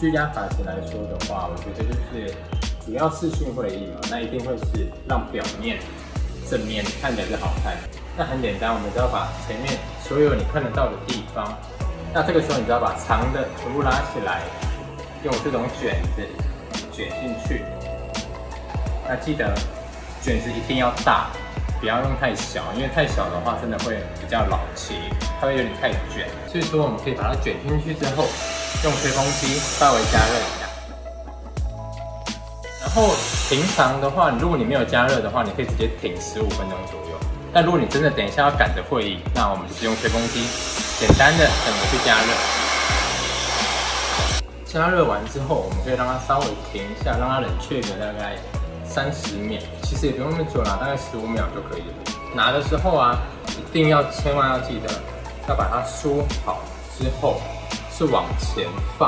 居家发型来说的话，我觉得就是主要视讯会议嘛，那一定会是让表面正面看起来是好看。那很简单，我们只要把前面所有你看得到的地方，那这个时候你只要把长的全部拉起来，用这种卷子卷进去。那记得卷子一定要大，不要用太小，因为太小的话真的会比较老气，它会有点太卷。所以说我们可以把它卷进去之后，用吹风机稍微加热一下。然后平常的话，如果你没有加热的话，你可以直接停15分钟左右。但如果你真的等一下要赶着会议，那我们就是用吹风机简单的整个去加热。加热完之后，我们可以让它稍微停一下，让它冷却个大概30秒，其实也不用那么久啦，大概15秒就可以了。拿的时候啊，一定要千万要记得，要把它梳好之后是往前放，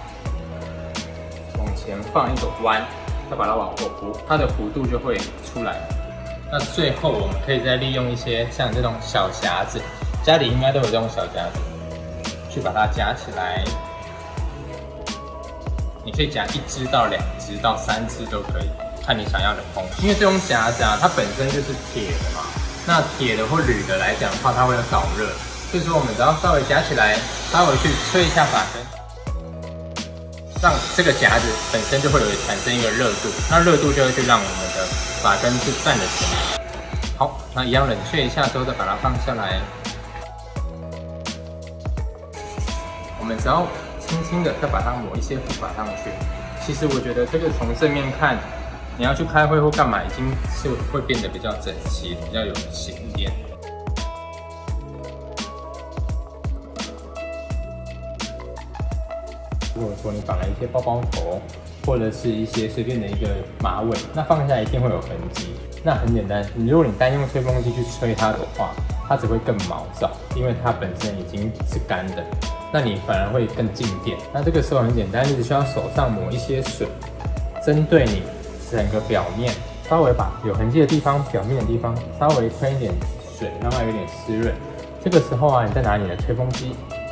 往前放一个弯，要把它往后拨，它的弧度就会出来。那最后我们可以再利用一些像这种小夹子，家里应该都有这种小夹子，去把它夹起来。你可以夹1只到2只到3只都可以，看你想要的风。因为这种夹子啊，它本身就是铁的嘛，那铁的或铝的来讲的话，它会有导热，所以说我们只要稍微夹起来，稍微去吹一下发根，让这个夹子本身就会有产生一个热度，那热度就会去让我们的发根是站得起来。好，那一样冷却一下之后再把它放下来，我们只要轻轻的再把它抹一些护发上去。其实我觉得这个从正面看，你要去开会或干嘛，已经是会变得比较整齐，比较有型一点。如果说你绑了一些包包头，或者是一些随便的一个马尾，那放下来一定会有痕迹。那很简单，如果你单用吹风机去吹它的话，它只会更毛躁，因为它本身已经是干的。那你反而会更静电。那这个时候很简单，你只需要手上抹一些水，针对你整个表面，稍微把有痕迹的地方、表面的地方稍微喷一点水，让它有点湿润。这个时候啊，你再拿你的吹风机，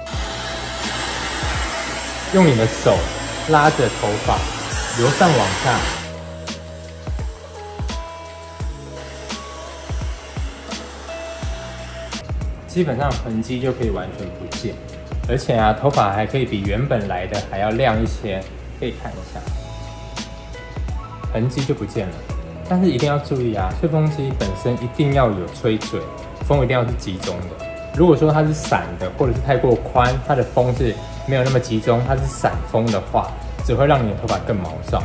用你的手拉着头发由上往下，基本上痕迹就可以完全不见。而且啊，头发还可以比原本来的还要亮一些，可以看一下，痕迹就不见了。但是一定要注意啊，吹风机本身一定要有吹嘴，风一定要是集中的。如果说它是散的，或者是太过宽，它的风是没有那么集中，它是散风的话，只会让你的头发更毛躁。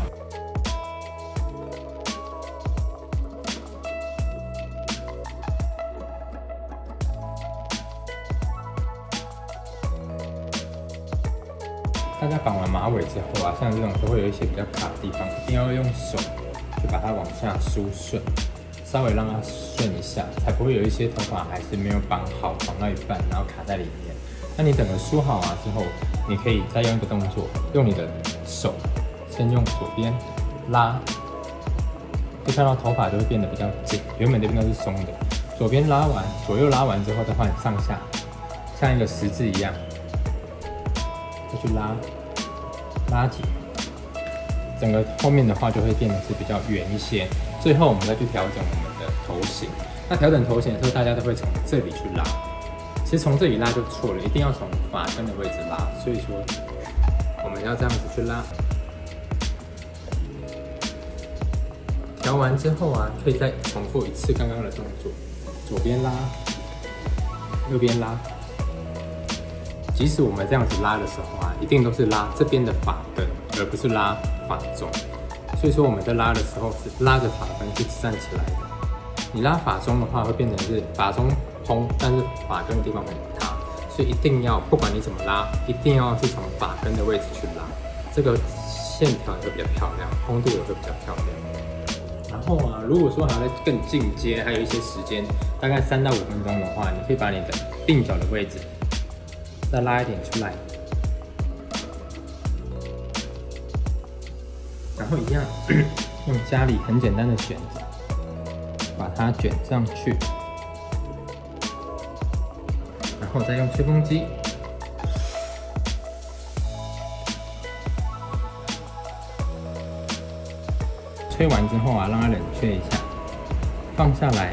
大家绑完马尾之后啊，像这种都会有一些比较卡的地方，一定要用手去把它往下梳顺，稍微让它顺一下，才不会有一些头发还是没有绑好，绑到一半然后卡在里面。那你整个梳好啊之后，你可以再用一个动作，用你的手先用左边拉，就看到头发就会变得比较紧，原本这边都是松的。左边拉完，左右拉完之后再换上下，像一个十字一样。再去拉紧，整个后面的话就会变得是比较圆一些。最后我们再去调整我们的头型。那调整头型的时候，大家都会从这里去拉，其实从这里拉就错了，一定要从发根的位置拉。所以说我们要这样子去拉。调完之后啊，可以再重复一次刚刚的动作，左边拉，右边拉。即使我们这样子拉的时候啊，一定都是拉这边的发根，而不是拉发中。所以说我们在拉的时候是拉着发根去站起来的。你拉发中的话，会变成是发中蓬，但是发根的地方很塌。所以一定要，不管你怎么拉，一定要是从发根的位置去拉，这个线条也会比较漂亮，蓬度也会比较漂亮。然后啊，如果说还要再更进阶，还有一些时间，大概3到5分钟的话，你可以把你的鬓角的位置再拉一点出来，然后一样用家里很简单的卷子把它卷上去，然后再用吹风机吹完之后啊，让它冷却一下，放下来，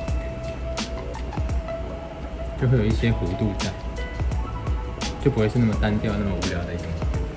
就会有一些弧度在，就不会是那么单调、那么无聊的一个。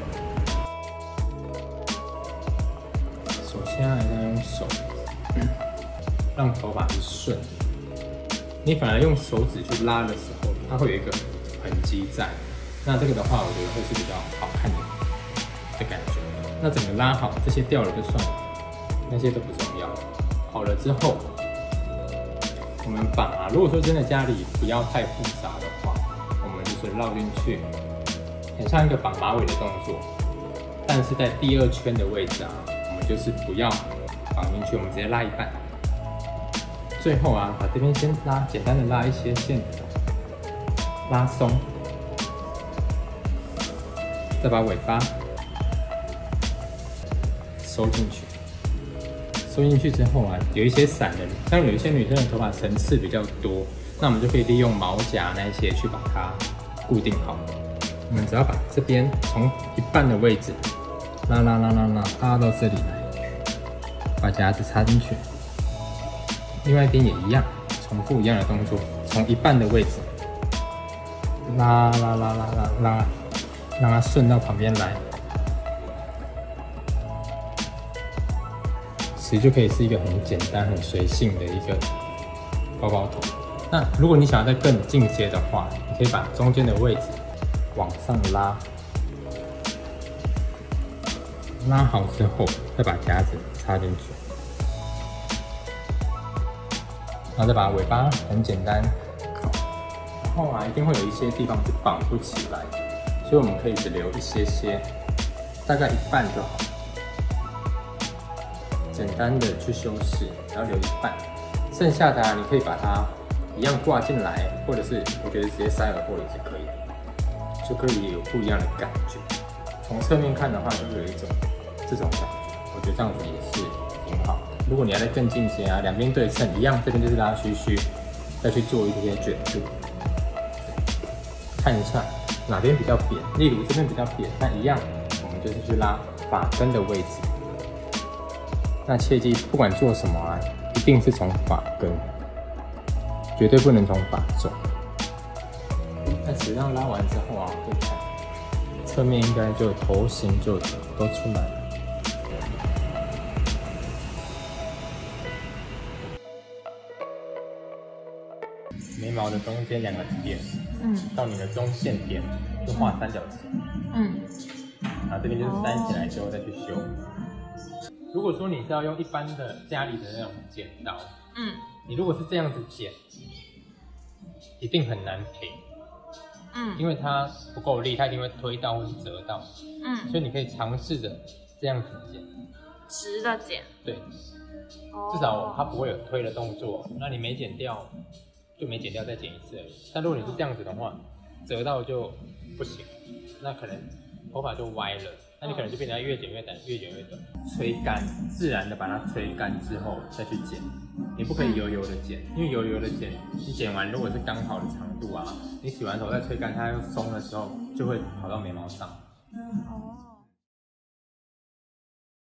首先还是要用手让头发是顺的。你反而用手指去拉的时候，它会有一个痕迹在。那这个的话，我觉得会是比较好看的感觉。那整个拉好，这些掉了就算了，那些都不重要。好了之后，我们绑啊，如果说真的家里不要太复杂的话，我们就是绕进去，很像一个绑马尾的动作。但是在第2圈的位置啊，我们就是不要绑进去，我们直接拉一半。最后啊，把这边先拉，简单的拉一些线头，拉松，再把尾巴收进去。收进去之后啊，有一些散的，像有一些女生的头发层次比较多，那我们就可以利用毛夹那一些去把它固定好。我们只要把这边从一半的位置拉到这里来，把夹子插进去。另外一边也一样，重复一样的动作，从一半的位置拉，让它顺到旁边来，其实就可以是一个很简单、很随性的一个包包头。那如果你想要再更进阶的话，你可以把中间的位置往上拉，拉好之后再把夹子插进去。然后再把尾巴很简单，然后啊一定会有一些地方是绑不起来，所以我们可以只留一些，大概一半就好，简单的去修饰，只要留一半，剩下的啊你可以把它一样挂进来，或者是我觉得直接塞耳后也是可以的，就可以有不一样的感觉。从侧面看的话，就会有一种这种感觉，我觉得这样子也是挺好的。如果你要再更进阶啊，两边对称一样，这边就是拉须须，再去做一些卷度，看一下哪边比较扁。例如这边比较扁，那一样，我们就是去拉发根的位置。那切记，不管做什么啊，一定是从发根，绝对不能从发中。那质量拉完之后啊，会看侧面应该就头型就都出来了。眉毛的中间2个点，到你的中线点就画3角形，然后这边就是塞起来之后再去修。如果说你是要用一般的家里的那种剪刀，你如果是这样子剪，一定很难平，因为它不够力，它一定会推到或是折到，所以你可以尝试着这样子剪， 直的剪， 对，至少它不会有推的动作，那你没剪掉。就没剪掉，再剪一次而已。但如果你是这样子的话，折到就不行，那可能头发就歪了，那你可能就变成越剪越短，越剪越短。吹干，自然的把它吹干之后再去剪，你不可以油油的剪，因为油油的剪，你剪完如果是刚好的长度啊，你洗完头再吹干，它又松的时候就会跑到眉毛上。